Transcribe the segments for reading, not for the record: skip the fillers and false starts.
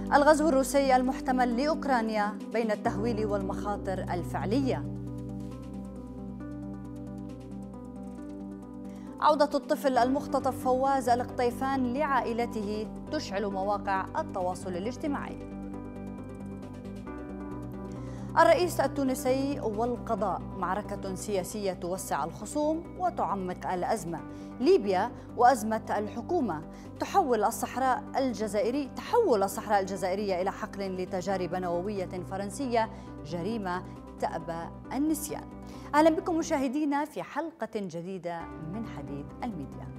الغزو الروسي المحتمل لأوكرانيا بين التهويل والمخاطر الفعلية. عودة الطفل المختطف فواز القطيفان لعائلته تشعل مواقع التواصل الاجتماعي. الرئيس التونسي والقضاء، معركة سياسية توسع الخصوم وتعمق الأزمة. ليبيا وأزمة الحكومة. تحول الصحراء الجزائرية إلى حقل لتجارب نووية فرنسية، جريمة تأبى النسيان. أهلا بكم مشاهدينا في حلقة جديدة من حديث الميديا.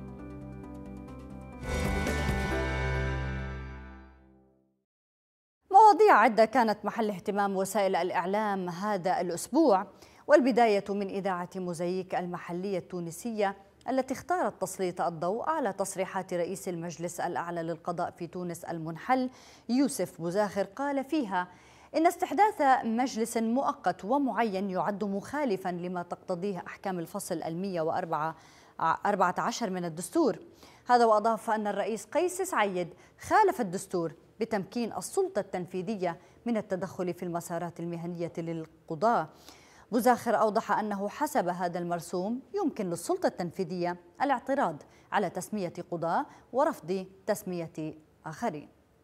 مواضيع عدة كانت محل اهتمام وسائل الإعلام هذا الأسبوع، والبداية من إذاعة موزايك المحلية التونسية التي اختارت تسليط الضوء على تصريحات رئيس المجلس الأعلى للقضاء في تونس المنحل يوسف بوزاخر. قال فيها إن استحداث مجلس مؤقت ومعين يعد مخالفا لما تقتضيه أحكام الفصل 114 من الدستور. هذا وأضاف أن الرئيس قيس سعيد خالف الدستور بتمكين السلطة التنفيذية من التدخل في المسارات المهنية للقضاة. بوزاخر أوضح أنه حسب هذا المرسوم يمكن للسلطة التنفيذية الاعتراض على تسمية قضاة ورفض تسمية آخرين.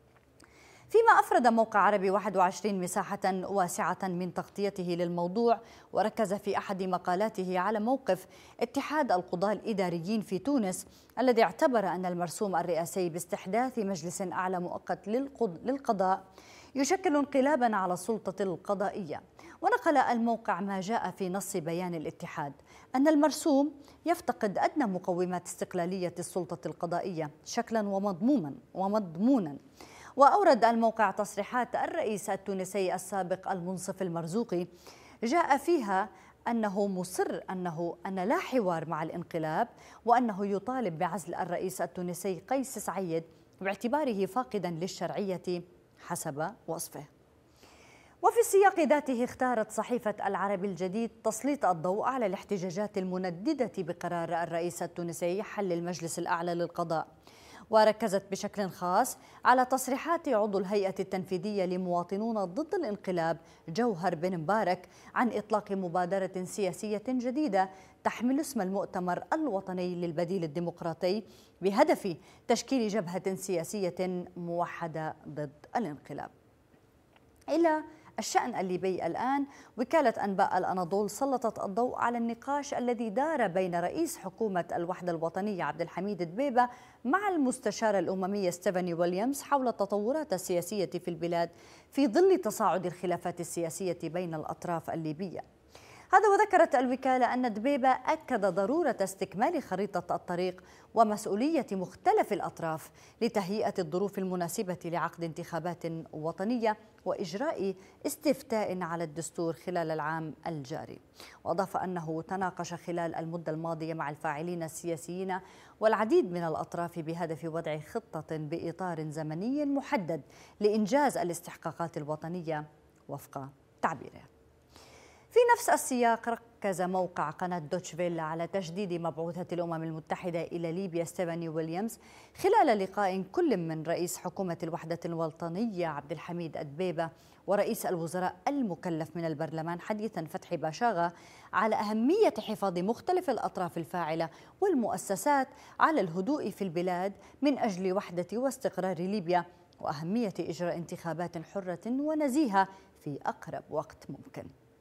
فيما أفرد موقع عربي 21 مساحة واسعة من تغطيته للموضوع، وركز في أحد مقالاته على موقف اتحاد القضاة الإداريين في تونس الذي اعتبر أن المرسوم الرئاسي باستحداث مجلس أعلى مؤقت للقضاء يشكل انقلابا على السلطة القضائية. ونقل الموقع ما جاء في نص بيان الاتحاد أن المرسوم يفتقد أدنى مقومات استقلالية السلطة القضائية شكلا ومضمونا. وأورد الموقع تصريحات الرئيس التونسي السابق المنصف المرزوقي جاء فيها أنه مصر أن لا حوار مع الانقلاب، وأنه يطالب بعزل الرئيس التونسي قيس سعيد باعتباره فاقدا للشرعية حسب وصفه. وفي السياق ذاته اختارت صحيفة العربي الجديد تسليط الضوء على الاحتجاجات المنددة بقرار الرئيس التونسي حل المجلس الأعلى للقضاء، وركزت بشكل خاص على تصريحات عضو الهيئة التنفيذية لمواطنون ضد الانقلاب جوهر بن مبارك عن إطلاق مبادرة سياسية جديدة تحمل اسم المؤتمر الوطني للبديل الديمقراطي بهدف تشكيل جبهة سياسية موحدة ضد الانقلاب. إلى الشأن الليبي الآن، وكالة أنباء الأناضول سلطت الضوء على النقاش الذي دار بين رئيس حكومة الوحدة الوطنية عبد الحميد دبيبة مع المستشار الأممي ستيفاني ويليامز حول التطورات السياسية في البلاد في ظل تصاعد الخلافات السياسية بين الأطراف الليبية. هذا وذكرت الوكالة أن دبيبة أكد ضرورة استكمال خريطة الطريق ومسؤولية مختلف الأطراف لتهيئة الظروف المناسبة لعقد انتخابات وطنية وإجراء استفتاء على الدستور خلال العام الجاري. وأضاف أنه تناقش خلال المدة الماضية مع الفاعلين السياسيين والعديد من الأطراف بهدف وضع خطة بإطار زمني محدد لإنجاز الاستحقاقات الوطنية وفق تعبيره. في نفس السياق ركز موقع قناة دوتش فيلا على تجديد مبعوثة الأمم المتحدة إلى ليبيا ستيفاني ويليامز خلال لقاء كل من رئيس حكومة الوحدة الوطنية عبد الحميد دبيبة ورئيس الوزراء المكلف من البرلمان حديثا فتحي باشاغا على أهمية حفاظ مختلف الأطراف الفاعلة والمؤسسات على الهدوء في البلاد من أجل وحدة واستقرار ليبيا، وأهمية إجراء انتخابات حرة ونزيهة في أقرب وقت ممكن.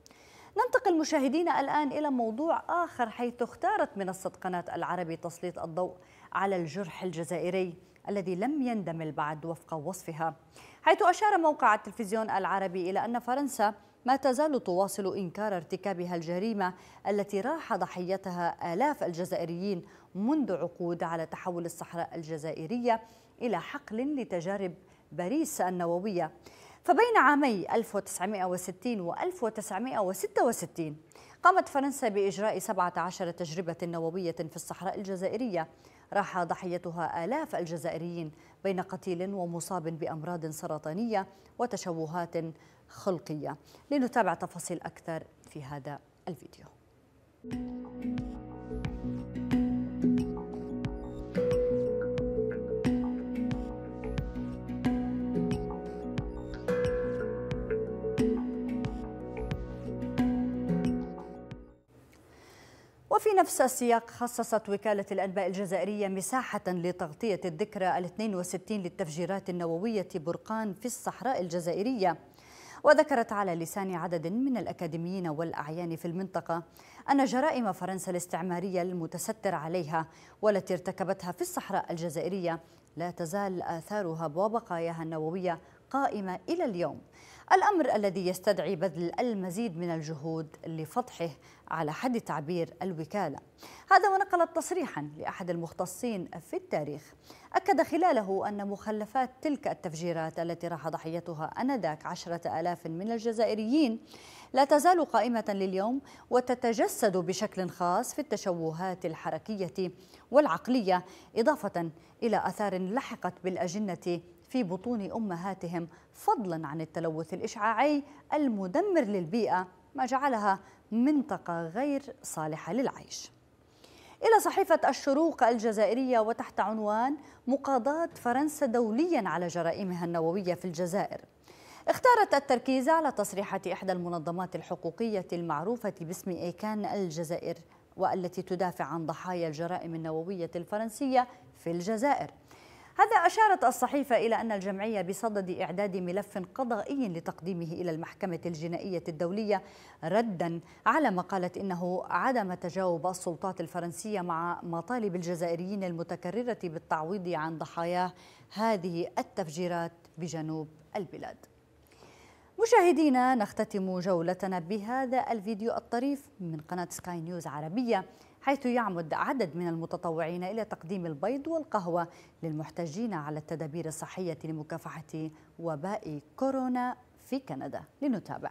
ننتقل مشاهدينا الآن إلى موضوع آخر، حيث اختارت منصة قناة العربي تسليط الضوء على الجرح الجزائري الذي لم يندمل بعد وفق وصفها، حيث أشار موقع التلفزيون العربي إلى أن فرنسا ما تزال تواصل إنكار ارتكابها الجريمة التي راح ضحيتها آلاف الجزائريين منذ عقود على تحول الصحراء الجزائرية إلى حقل لتجارب باريس النووية. فبين عامي 1960 و 1966 قامت فرنسا بإجراء 17 تجربة نووية في الصحراء الجزائرية راح ضحيتها آلاف الجزائريين بين قتيل ومصاب بأمراض سرطانية وتشوهات خلقية. لنتابع تفاصيل أكثر في هذا الفيديو. وفي نفس السياق خصصت وكالة الأنباء الجزائرية مساحة لتغطية الذكرى 62 للتفجيرات النووية برقان في الصحراء الجزائرية. وذكرت على لسان عدد من الأكاديميين والأعيان في المنطقة أن جرائم فرنسا الاستعمارية المتستر عليها والتي ارتكبتها في الصحراء الجزائرية لا تزال آثارها وبقاياها النووية قائمة إلى اليوم، الأمر الذي يستدعي بذل المزيد من الجهود لفضحه على حد تعبير الوكالة. هذا ونقلت تصريحا لأحد المختصين في التاريخ أكد خلاله أن مخلفات تلك التفجيرات التي راح ضحيتها آنذاك 10,000 من الجزائريين لا تزال قائمة لليوم وتتجسد بشكل خاص في التشوهات الحركية والعقلية، إضافة إلى آثار لحقت بالأجنة في بطون أمهاتهم، فضلا عن التلوث الإشعاعي المدمر للبيئة ما جعلها منطقة غير صالحة للعيش. إلى صحيفة الشروق الجزائرية وتحت عنوان مقاضاة فرنسا دوليا على جرائمها النووية في الجزائر. اختارت التركيز على تصريحات إحدى المنظمات الحقوقية المعروفة باسم إيكان الجزائر والتي تدافع عن ضحايا الجرائم النووية الفرنسية في الجزائر. هذا أشارت الصحيفة إلى أن الجمعية بصدد إعداد ملف قضائي لتقديمه إلى المحكمة الجنائية الدولية رداً على ما قالت إنه عدم تجاوب السلطات الفرنسية مع مطالب الجزائريين المتكررة بالتعويض عن ضحايا هذه التفجيرات بجنوب البلاد. مشاهدينا، نختتم جولتنا بهذا الفيديو الطريف من قناة سكاي نيوز عربية، حيث يعمد عدد من المتطوعين إلى تقديم البيض والقهوة للمحتجين على التدابير الصحية لمكافحة وباء كورونا في كندا. لنتابع.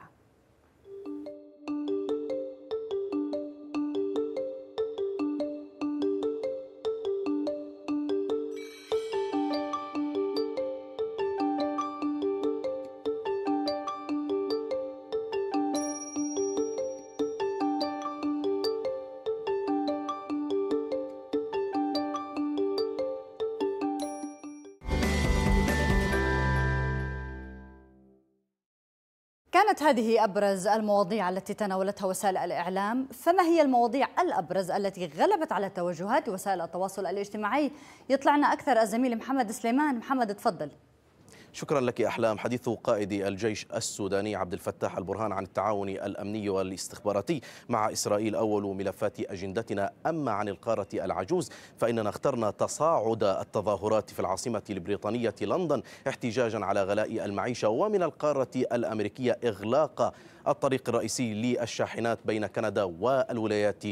كانت هذه أبرز المواضيع التي تناولتها وسائل الإعلام، فما هي المواضيع الأبرز التي غلبت على توجهات وسائل التواصل الاجتماعي؟ يطلعنا أكثر الزميل محمد سليمان. محمد، تفضل. شكرا لك أحلام. حديث قائد الجيش السوداني عبد الفتاح البرهان عن التعاون الأمني والاستخباراتي مع إسرائيل أول ملفات أجندتنا. أما عن القارة العجوز فإننا اخترنا تصاعد التظاهرات في العاصمة البريطانية لندن احتجاجا على غلاء المعيشة، ومن القارة الأمريكية إغلاق الطريق الرئيسي للشاحنات بين كندا والولايات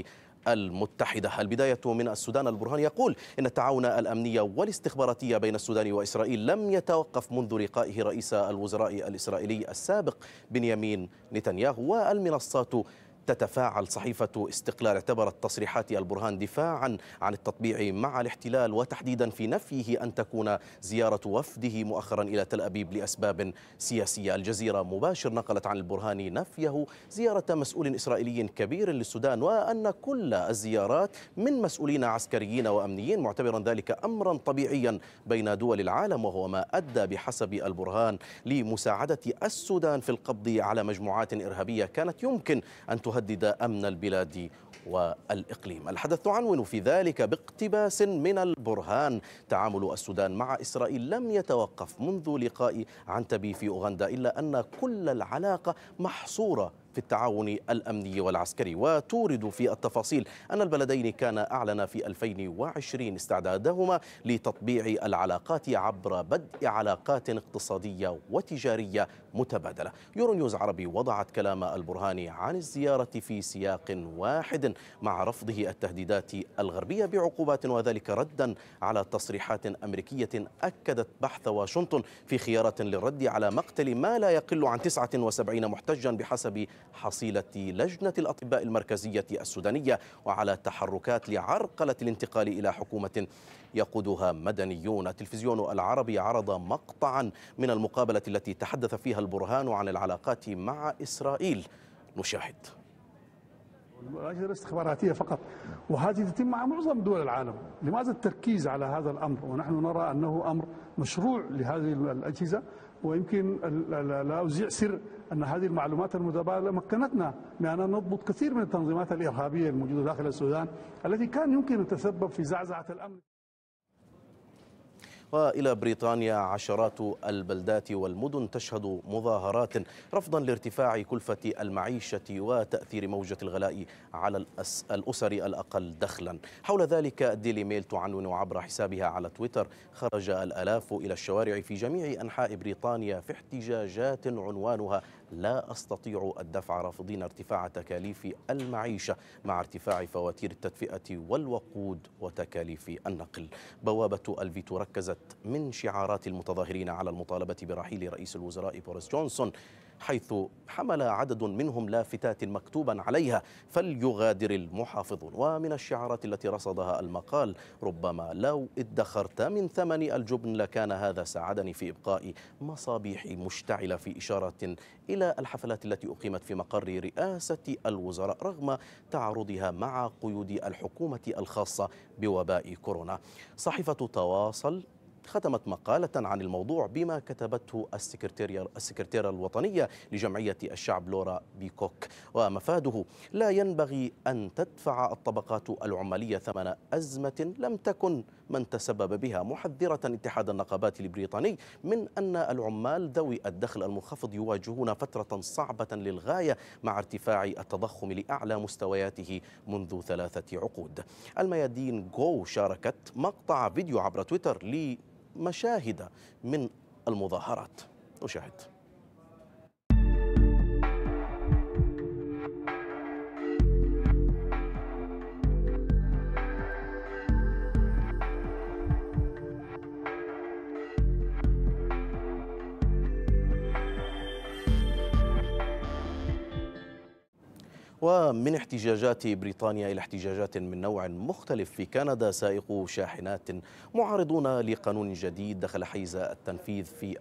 المتحدة. البداية من السودان. البرهان يقول إن التعاون الأمني والاستخباراتي بين السودان وإسرائيل لم يتوقف منذ لقائه رئيس الوزراء الإسرائيلي السابق بنيامين نتنياهو، والمنصات تتفاعل. صحيفة استقلال اعتبرت تصريحات البرهان دفاعا عن التطبيع مع الاحتلال، وتحديدا في نفيه أن تكون زيارة وفده مؤخرا إلى تل أبيب لأسباب سياسية. الجزيرة مباشر نقلت عن البرهان نفيه زيارة مسؤول إسرائيلي كبير للسودان، وأن كل الزيارات من مسؤولين عسكريين وأمنيين، معتبرا ذلك أمرا طبيعيا بين دول العالم، وهو ما أدى بحسب البرهان لمساعدة السودان في القبض على مجموعات إرهابية كانت يمكن أن تهدد أمن البلاد والإقليم. الحدث عنون في ذلك باقتباس من البرهان: تعامل السودان مع إسرائيل لم يتوقف منذ لقاء عنتبي في أوغندا، إلا أن كل العلاقة محصورة في التعاون الأمني والعسكري. وتورد في التفاصيل أن البلدين كان أعلن في 2020 استعدادهما لتطبيع العلاقات عبر بدء علاقات اقتصادية وتجارية متبادلة. يورو نيوز عربي وضعت كلام البرهان عن الزيارة في سياق واحد مع رفضه التهديدات الغربية بعقوبات، وذلك ردا على تصريحات أمريكية أكدت بحث واشنطن في خيارات للرد على مقتل ما لا يقل عن 79 محتجا بحسب حصيلة لجنة الأطباء المركزية السودانية، وعلى تحركات لعرقلة الانتقال إلى حكومة يقودها مدنيون. التلفزيون العربي عرض مقطعا من المقابلة التي تحدث فيها البرهان عن العلاقات مع إسرائيل. نشاهد. الأجهزة الاستخباراتية فقط، وهذه تتم مع معظم دول العالم. لماذا التركيز على هذا الأمر ونحن نرى أنه أمر مشروع لهذه الأجهزة ويمكن لا أذيع سر أن هذه المعلومات المتبادلة مكنتنا من أن نضبط كثير من التنظيمات الإرهابية الموجودة داخل السودان التي كان يمكن أن تتسبب في زعزعة الأمن. وإلى بريطانيا، عشرات البلدات والمدن تشهد مظاهرات رفضا لارتفاع كلفة المعيشة وتأثير موجة الغلاء على الأسر الأقل دخلا. حول ذلك الديلي ميل تعنون عبر حسابها على تويتر: خرج الآلاف إلى الشوارع في جميع أنحاء بريطانيا في احتجاجات عنوانها لا أستطيع الدفع، رافضين ارتفاع تكاليف المعيشة مع ارتفاع فواتير التدفئة والوقود وتكاليف النقل. بوابة الفيتو ركزت من شعارات المتظاهرين على المطالبة برحيل رئيس الوزراء بوريس جونسون، حيث حمل عدد منهم لافتات مكتوبا عليها: فليغادر المحافظون. ومن الشعارات التي رصدها المقال: ربما لو ادخرت من ثمن الجبن لكان هذا ساعدني في إبقاء مصابيحي مشتعلة، في إشارة إلى الحفلات التي أقيمت في مقر رئاسة الوزراء رغم تعارضها مع قيود الحكومة الخاصة بوباء كورونا. صحيفة تواصل ختمت مقالة عن الموضوع بما كتبته السكرتيرة الوطنية لجمعية الشعب لورا بيكوك، ومفاده: لا ينبغي أن تدفع الطبقات العمالية ثمن أزمة لم تكن من تسبب بها، محذرة اتحاد النقابات البريطاني من أن العمال ذوي الدخل المنخفض يواجهون فترة صعبة للغاية مع ارتفاع التضخم لأعلى مستوياته منذ 3 عقود. الميادين جو شاركت مقطع فيديو عبر تويتر لمشاهد من المظاهرات. نشاهد. ومن احتجاجات بريطانيا إلى احتجاجات من نوع مختلف في كندا، سائقو شاحنات معارضون لقانون جديد دخل حيز التنفيذ في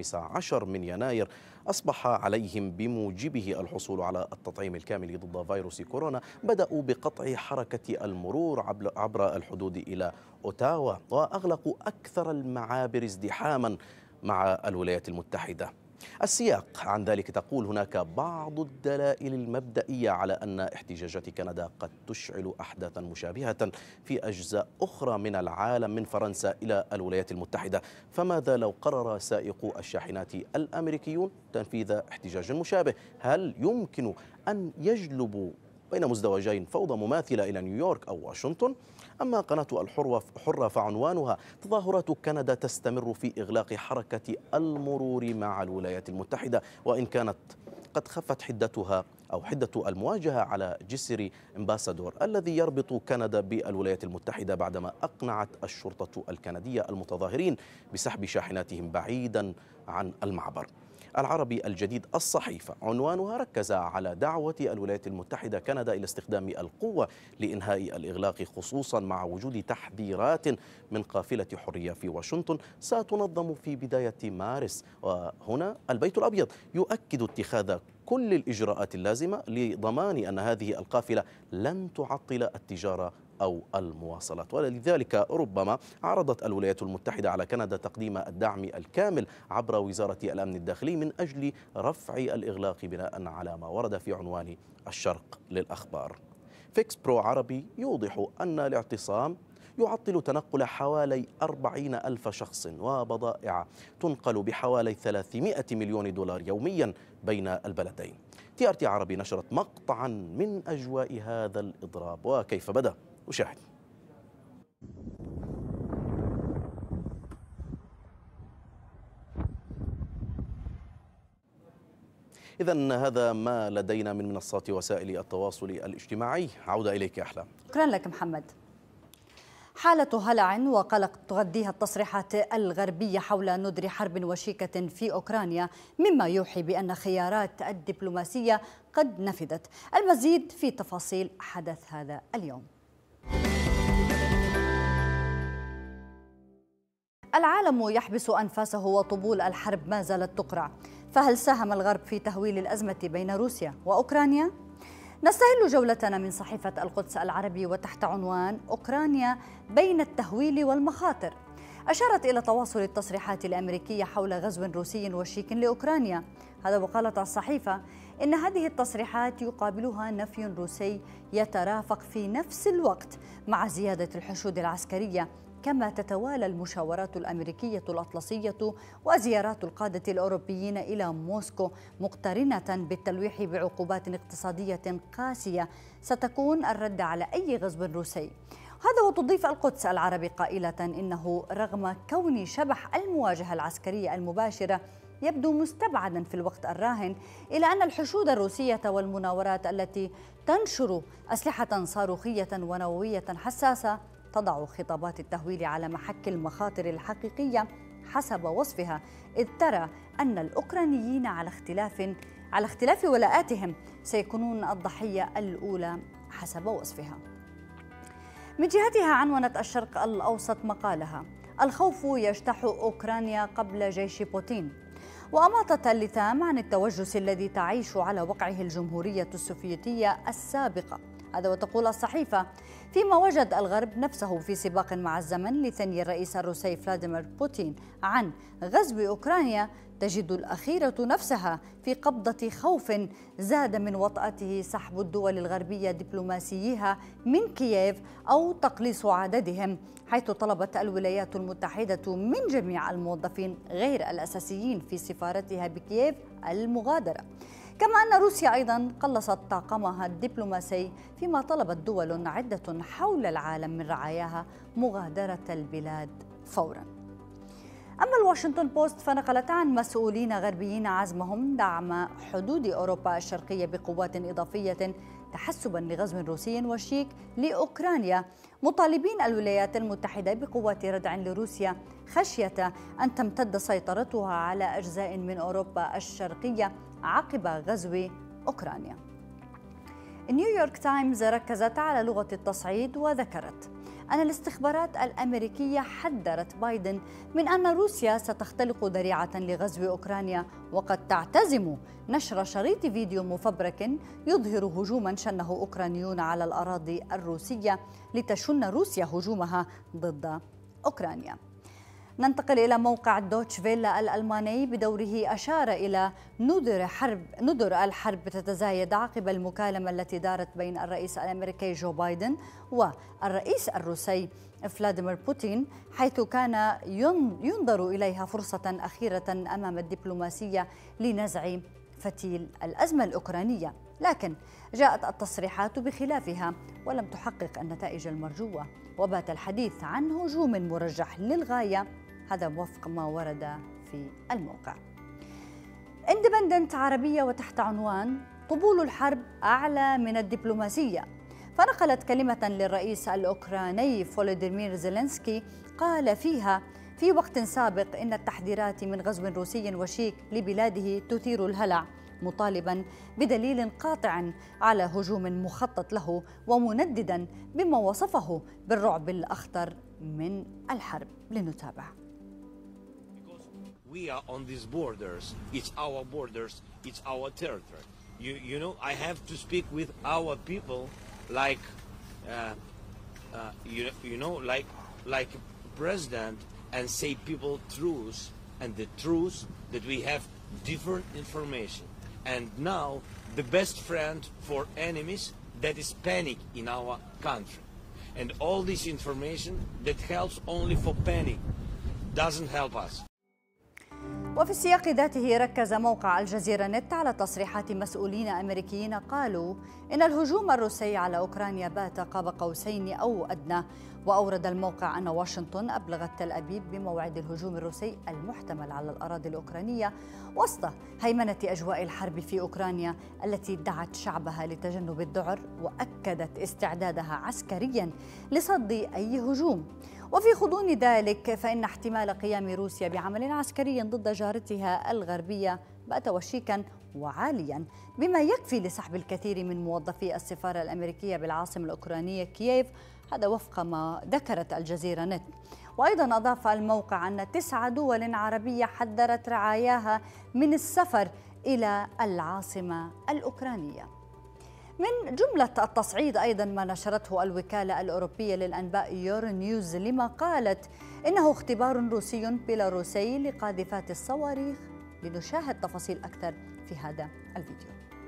15 من يناير أصبح عليهم بموجبه الحصول على التطعيم الكامل ضد فيروس كورونا، بدأوا بقطع حركة المرور عبر الحدود إلى أوتاوا، وأغلقوا أكثر المعابر ازدحاما مع الولايات المتحدة. السياق عن ذلك تقول: هناك بعض الدلائل المبدئية على أن احتجاجات كندا قد تشعل أحداثا مشابهة في أجزاء أخرى من العالم من فرنسا إلى الولايات المتحدة. فماذا لو قرر سائقو الشاحنات الأمريكيون تنفيذ احتجاج مشابه؟ هل يمكن أن يجلبوا بين مزدوجين فوضى مماثلة إلى نيويورك أو واشنطن؟ أما قناة الحرة فعنوانها: تظاهرات كندا تستمر في إغلاق حركة المرور مع الولايات المتحدة، وإن كانت قد خفت حدة المواجهة على جسر امباسادور الذي يربط كندا بالولايات المتحدة، بعدما أقنعت الشرطة الكندية المتظاهرين بسحب شاحناتهم بعيدا عن المعبر. العربي الجديد الصحيفة عنوانها ركز على دعوة الولايات المتحدة كندا إلى استخدام القوة لإنهاء الإغلاق، خصوصا مع وجود تحذيرات من قافلة حرية في واشنطن ستنظم في بداية مارس. وهنا البيت الأبيض يؤكد اتخاذ كل الإجراءات اللازمة لضمان أن هذه القافلة لن تعطل التجارة أو المواصلات، ولذلك ربما عرضت الولايات المتحدة على كندا تقديم الدعم الكامل عبر وزارة الأمن الداخلي من أجل رفع الإغلاق بناء على ما ورد في عنوان الشرق للأخبار. فيكس برو عربي يوضح أن الاعتصام يعطل تنقل حوالي 40,000 شخص وبضائع تنقل بحوالي 300 مليون دولار يوميا بين البلدين. TRT عربي نشرت مقطعا من أجواء هذا الإضراب وكيف بدأ. أشاهد. إذن هذا ما لدينا من منصات وسائل التواصل الاجتماعي. عودة إليك يا أحلام. شكرا لك محمد. حالة هلع وقلق تغذيها التصريحات الغربية حول ندر حرب وشيكة في أوكرانيا، مما يوحي بأن خيارات الدبلوماسية قد نفذت. المزيد في تفاصيل حدث هذا اليوم. العالم يحبس أنفاسه وطبول الحرب ما زالت تقرع، فهل ساهم الغرب في تهويل الأزمة بين روسيا وأوكرانيا؟ نستهل جولتنا من صحيفة القدس العربي وتحت عنوان: أوكرانيا بين التهويل والمخاطر. أشارت إلى تواصل التصريحات الأمريكية حول غزو روسي وشيك لأوكرانيا. هذا وقالت الصحيفة إن هذه التصريحات يقابلها نفي روسي يترافق في نفس الوقت مع زيادة الحشود العسكرية، كما تتوالى المشاورات الأمريكية الأطلسية وزيارات القادة الأوروبيين إلى موسكو مقترنة بالتلويح بعقوبات اقتصادية قاسية ستكون الرد على أي غزو روسي. هذا وتضيف القدس العربي قائلة إنه رغم كون شبح المواجهة العسكرية المباشرة يبدو مستبعدا في الوقت الراهن، إلى أن الحشود الروسية والمناورات التي تنشر أسلحة صاروخية ونووية حساسة تضع خطابات التهويل على محك المخاطر الحقيقية حسب وصفها، إذ ترى أن الأوكرانيين على اختلاف ولاءاتهم سيكونون الضحية الأولى حسب وصفها. من جهتها عنونت الشرق الأوسط مقالها: الخوف يجتاح أوكرانيا قبل جيش بوتين، وأماطت اللثام عن التوجس الذي تعيش على وقعه الجمهورية السوفيتية السابقة. هذا وتقول الصحيفة: فيما وجد الغرب نفسه في سباق مع الزمن لثني الرئيس الروسي فلاديمير بوتين عن غزو أوكرانيا، تجد الأخيرة نفسها في قبضة خوف زاد من وطأته سحب الدول الغربية دبلوماسييها من كييف أو تقليص عددهم، حيث طلبت الولايات المتحدة من جميع الموظفين غير الأساسيين في سفارتها بكييف المغادرة. كما أن روسيا أيضا قلصت طاقمها الدبلوماسي، فيما طلبت دول عدة حول العالم من رعاياها مغادرة البلاد فورا. أما الواشنطن بوست فنقلت عن مسؤولين غربيين عزمهم دعم حدود أوروبا الشرقية بقوات إضافية تحسبا لغزو روسي وشيك لأوكرانيا، مطالبين الولايات المتحدة بقوات ردع لروسيا خشية أن تمتد سيطرتها على أجزاء من أوروبا الشرقية عقب غزو أوكرانيا. نيويورك تايمز ركزت على لغة التصعيد وذكرت أن الاستخبارات الأمريكية حذرت بايدن من أن روسيا ستختلق ذريعة لغزو أوكرانيا، وقد تعتزم نشر شريط فيديو مفبرك يظهر هجوما شنه أوكرانيون على الأراضي الروسية لتشن روسيا هجومها ضد أوكرانيا. ننتقل إلى موقع دوتش فيلا الألماني بدوره أشار إلى ندر الحرب تتزايد عقب المكالمة التي دارت بين الرئيس الأمريكي جو بايدن والرئيس الروسي فلاديمير بوتين، حيث كان ينظر إليها فرصة أخيرة أمام الدبلوماسية لنزع فتيل الأزمة الأوكرانية، لكن جاءت التصريحات بخلافها ولم تحقق النتائج المرجوة، وبات الحديث عن هجوم مرجح للغاية، هذا وفق ما ورد في الموقع. اندبندنت عربية وتحت عنوان طبول الحرب أعلى من الدبلوماسية، فنقلت كلمة للرئيس الأوكراني فولوديمير زيلينسكي قال فيها: في وقت سابق إن التحذيرات من غزو روسي وشيك لبلاده تثير الهلع، مطالبا بدليل قاطع على هجوم مخطط له، ومنددا بما وصفه بالرعب الأخطر من الحرب. لنتابع. We are on these borders. It's our borders. It's our territory. You know, I have to speak with our people like, like president, and say people truth, and the truth that we have different information. And now the best friend for enemies, that is panic in our country. And all this information that helps only for panic doesn't help us. وفي السياق ذاته ركز موقع الجزيرة نت على تصريحات مسؤولين أمريكيين قالوا إن الهجوم الروسي على أوكرانيا بات قاب قوسين أو أدنى، وأورد الموقع أن واشنطن أبلغت تل أبيب بموعد الهجوم الروسي المحتمل على الأراضي الأوكرانية وسط هيمنة أجواء الحرب في أوكرانيا التي دعت شعبها لتجنب الذعر وأكدت استعدادها عسكريا لصد أي هجوم. وفي غضون ذلك فإن احتمال قيام روسيا بعمل عسكري ضد جارتها الغربية بات وشيكا وعاليا، بما يكفي لسحب الكثير من موظفي السفارة الأمريكية بالعاصمة الأوكرانية كييف، هذا وفق ما ذكرت الجزيرة نت. وأيضا أضاف الموقع أن 9 دول عربية حذرت رعاياها من السفر إلى العاصمة الأوكرانية. من جملة التصعيد أيضا ما نشرته الوكالة الأوروبية للأنباء يورو نيوز لما قالت إنه اختبار روسي بيلاروسي لقاذفات الصواريخ. لنشاهد تفاصيل أكثر في هذا الفيديو.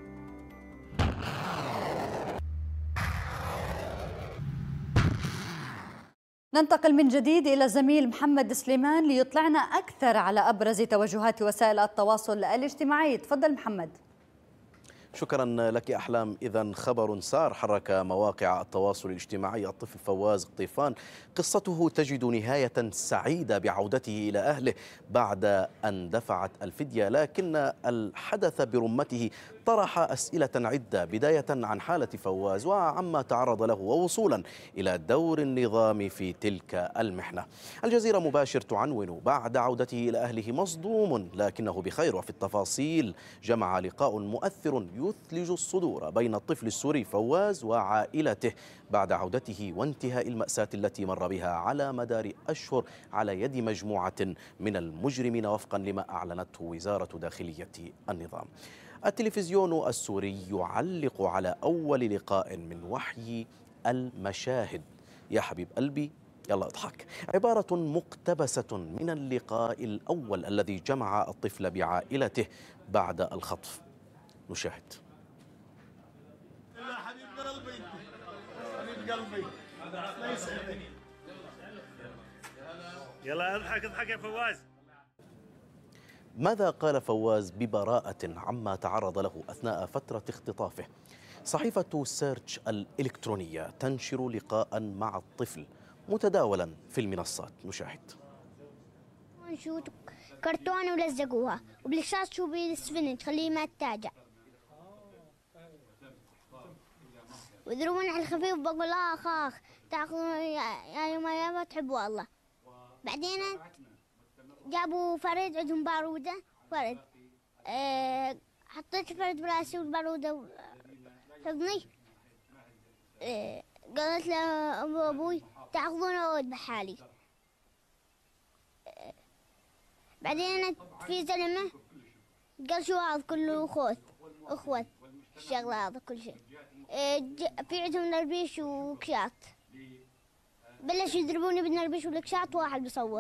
ننتقل من جديد إلى الزميل محمد سليمان ليطلعنا أكثر على أبرز توجهات وسائل التواصل الاجتماعي. تفضل محمد. شكرا لك أحلام. إذا خبر سار حرك مواقع التواصل الاجتماعي: الطفل فواز قطيفان قصته تجد نهاية سعيدة بعودته إلى أهله بعد أن دفعت الفدية، لكن الحدث برمته طرح أسئلة عدة، بداية عن حالة فواز وعما تعرض له ووصولا إلى دور النظام في تلك المحنة. الجزيرة مباشر تعنون: بعد عودته إلى أهله مصدوم لكنه بخير. وفي التفاصيل جمع لقاء مؤثر يثلج الصدور بين الطفل السوري فواز وعائلته بعد عودته وانتهاء المأساة التي مر بها على مدار أشهر على يد مجموعة من المجرمين وفقا لما أعلنته وزارة داخلية النظام. التلفزيون السوري يعلق على أول لقاء من وحي المشاهد. يا حبيب قلبي يلا اضحك، عبارة مقتبسة من اللقاء الأول الذي جمع الطفل بعائلته بعد الخطف. نشاهد. يا حبيب قلبي حبيب قلبي لا يسعدني، يلا اضحك اضحك يا فواز. ماذا قال فواز ببراءة عما تعرض له أثناء فترة اختطافه؟ صحيفة سيرش الإلكترونية تنشر لقاء مع الطفل متداولا في المنصات. نشاهد. شو كرتون ولزقوها وبالشاش شو بالسفنج خليه ما تتاجع، ويضربون على الخفيف بقول اخ تاخذون يعني ما تحبوا الله. بعدين جابوا فرد عندهم باروده فرد، حطيت الفرد براسي والباروده حضني. قالت له ابوي تاخذونه واذبح حالي. بعدين في زلمه قال شو هذا كله اخوت الشغله هذا كل شيء. في عندهم نربيش وكشات، بلشوا يضربوني بالنربيش والكشات واحد بيصور.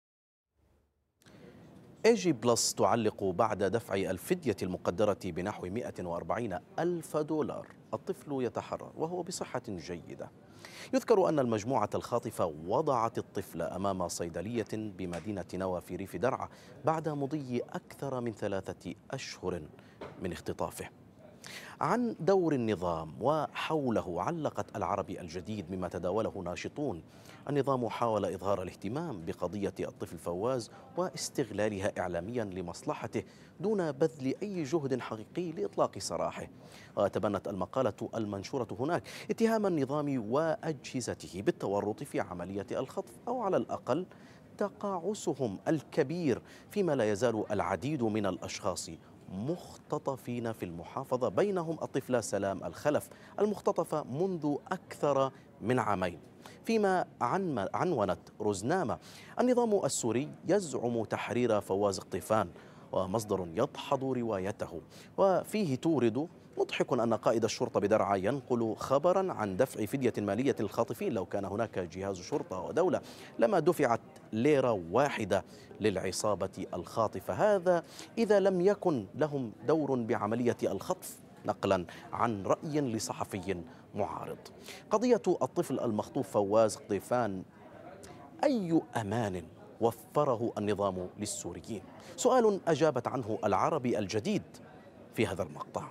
ايجي بلس تعلق: بعد دفع الفدية المقدرة بنحو 140 ألف دولار الطفل يتحرر وهو بصحة جيدة. يذكر أن المجموعة الخاطفة وضعت الطفل أمام صيدلية بمدينة نوى في ريف درعا بعد مضي أكثر من 3 أشهر من اختطافه. عن دور النظام وحوله علقت العربي الجديد مما تداوله ناشطون: النظام حاول إظهار الاهتمام بقضية الطفل فواز واستغلالها إعلاميا لمصلحته دون بذل أي جهد حقيقي لإطلاق سراحه. وتبنت المقالة المنشورة هناك اتهام النظام وأجهزته بالتورط في عملية الخطف، أو على الأقل تقاعسهم الكبير، فيما لا يزال العديد من الأشخاص مختطفين في المحافظة، بينهم الطفلة سلام الخلف المختطفة منذ أكثر من عامين. فيما عنونت روزنامة: النظام السوري يزعم تحرير فواز قطيفان، ومصدر يدحض روايته وفيه تورد: مضحك أن قائد الشرطة بدرعا ينقل خبرا عن دفع فدية مالية للخاطفين. لو كان هناك جهاز شرطة ودولة لما دفعت ليرة واحدة للعصابة الخاطفة، هذا إذا لم يكن لهم دور بعملية الخطف، نقلا عن رأي لصحفي معارض. قضية الطفل المخطوف فواز قطيفان أي أمان وفره النظام للسوريين؟ سؤال أجابت عنه العربي الجديد في هذا المقطع.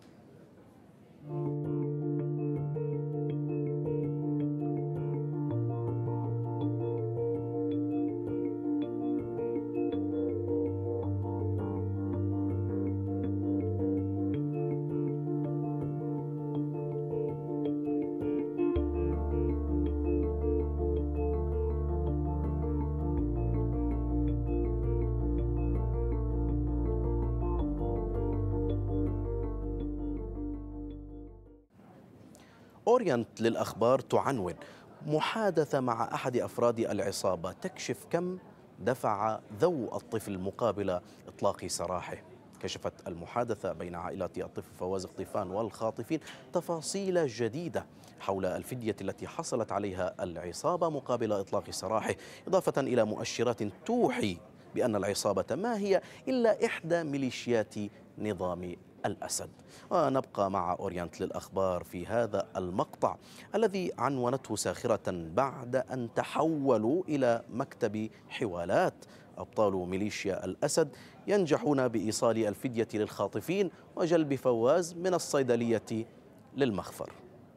أورينت للأخبار تعنون: محادثة مع أحد أفراد العصابة تكشف كم دفع ذو الطفل مقابل إطلاق سراحه. وكشفت المحادثة بين عائلة الطفل فواز قطيفان والخاطفين تفاصيل جديدة حول الفدية التي حصلت عليها العصابة مقابل إطلاق سراحه، إضافة إلى مؤشرات توحي بأن العصابة ما هي إلا إحدى ميليشيات نظام الأسد. ونبقى مع أورينت للأخبار في هذا المقطع الذي عنونته ساخرة بعد أن تحولوا إلى مكتب حوالات. أبطال ميليشيا الأسد ينجحون بإيصال الفدية للخاطفين وجلب فواز من الصيدلية للمخفر.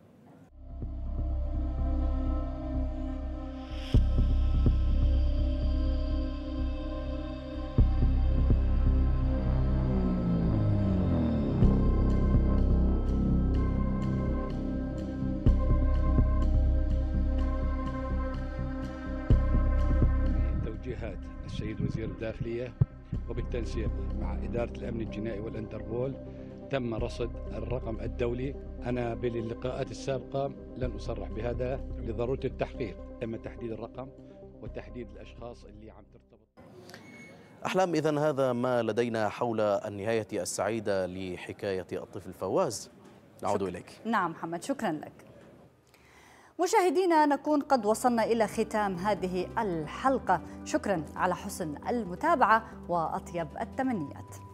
توجيهات السيد وزير الداخلية وبالتنسيق مع إدارة الأمن الجنائي والإنتربول تم رصد الرقم الدولي. أنا باللقاءات السابقة لن أصرح بهذا لضرورة التحقيق. تم تحديد الرقم وتحديد الأشخاص اللي عم ترتبط. أحلام، إذن هذا ما لدينا حول النهاية السعيدة لحكاية الطفل فواز. نعود إليك. نعم محمد، شكرا لك. مشاهدينا، نكون قد وصلنا إلى ختام هذه الحلقة. شكرا على حسن المتابعة وأطيب التمنيات.